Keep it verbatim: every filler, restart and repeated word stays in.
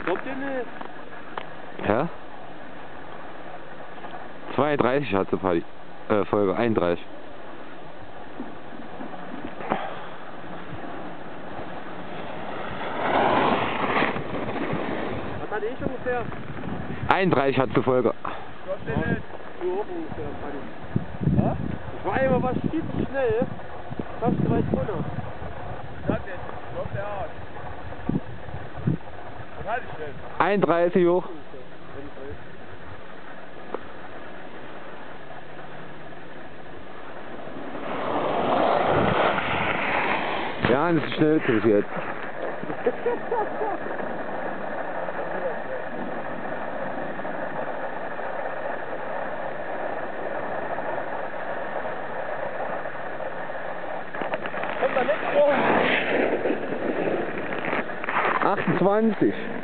Kommt ihr nicht? Ja? zweiunddreißig hat sie Party. Äh, Folge einunddreißig. Was hat ich ungefähr? einunddreißig hat sie Folge. Kommt ihr nicht? Du auch ungefähr, Paddy. Ja? Ich war immer was viel zu schnell. Fast zu weit runter. Was hat jetzt? Kommt der Arsch. Was hatte ich denn? einunddreißig hoch. Ja, das ist schnell bis jetzt. Kommt da nicht rum. achtundzwanzig.